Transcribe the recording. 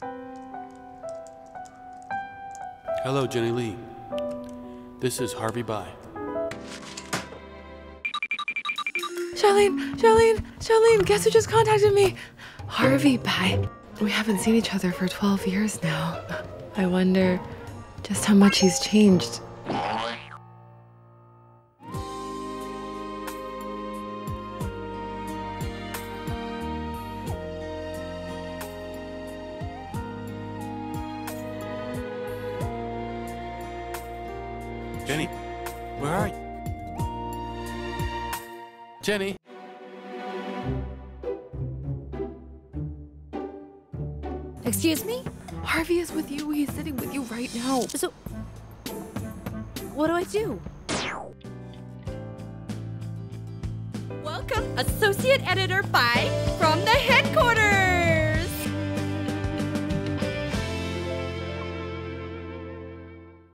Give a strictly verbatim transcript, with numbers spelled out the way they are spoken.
Hello, Jenny Lee. This is Harvey Bai. Charlene, Charlene, Charlene, guess who just contacted me? Harvey Bai. We haven't seen each other for twelve years now. I wonder just how much he's changed. Jenny, where are you? Jenny? Excuse me? Harvey is with you. He's sitting with you right now. So, what do I do? Welcome, Associate Editor Bai from the headquarters!